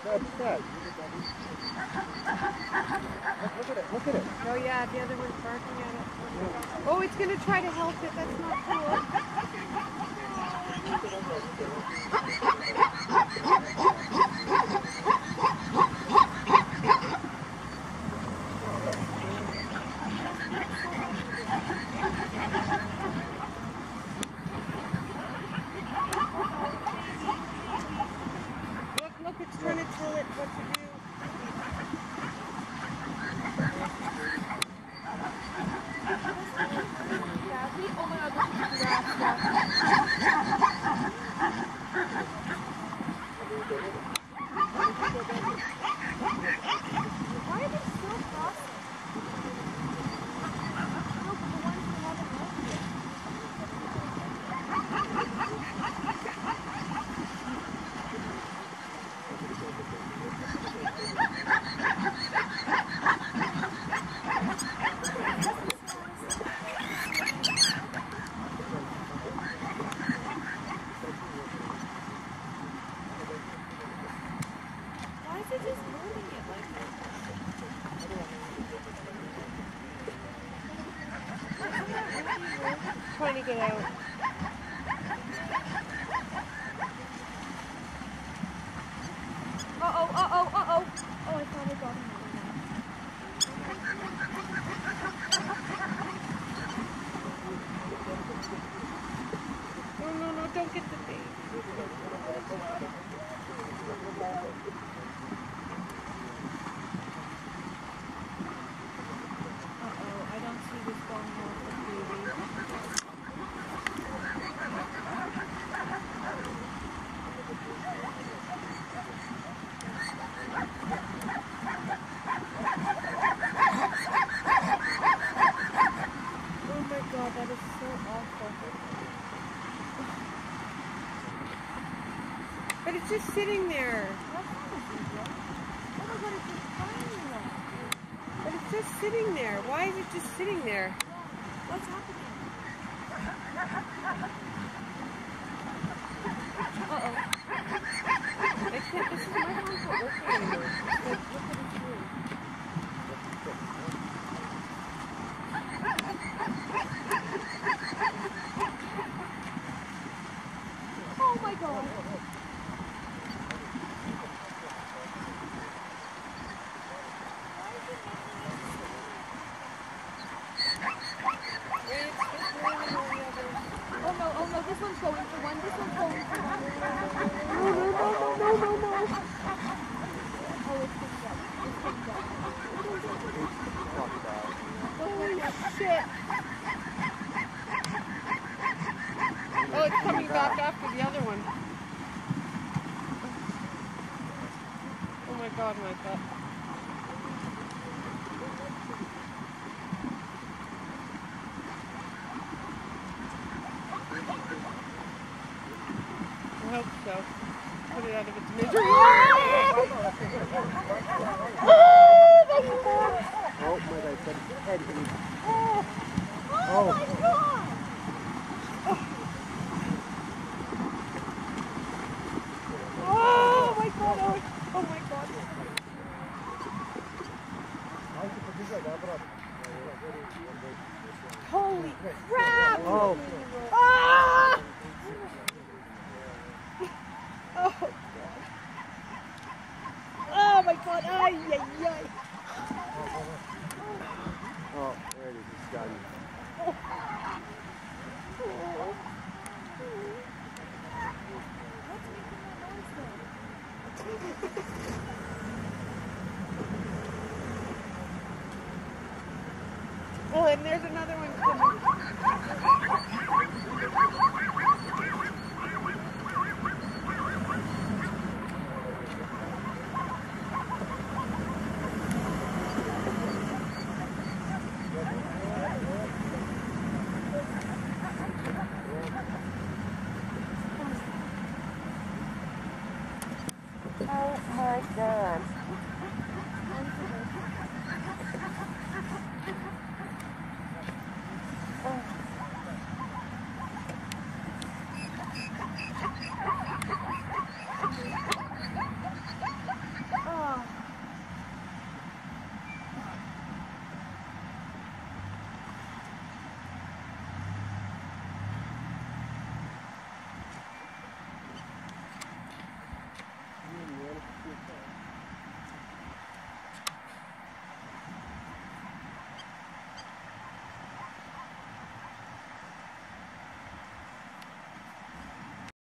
That's that. Look at it. Look at it. Oh yeah, the other one's barking at it. Oh, it's gonna try to help it. That's not cool. Look, it's trying to tell it what to do. Oh my God, this is grass Why are they still crossing? No, but the ones who haven't left yet. Why is it just moving it like that? Trying to get out. Uh-oh, uh-oh, uh-oh. Oh, I thought I got him. No, don't get the bait. Uh-oh, I don't see this going on with baby. Oh my God, that is so awful. But it's just sitting there. But it's just sitting there. Why is it just sitting there? What's happening? Uh-oh. I can't, this is my phone's not working anymore. Like, look what it's doing. Oh my God. Oh no, this one's going for one, this one's going for one. No. Oh, it's picked up. Holy shit. Oh, it's coming back after the other one. Oh my God, my God. I hope so. Put it out of its misery. Oh my God, it's got its head in. Oh my God! Oh my God! Oh my God! Holy crap! Oh. Ah! Oh God! Oh my God! Ay, ay, ay! Oh, there it is. It's got it. Oh, and there's another one coming. Oh my God.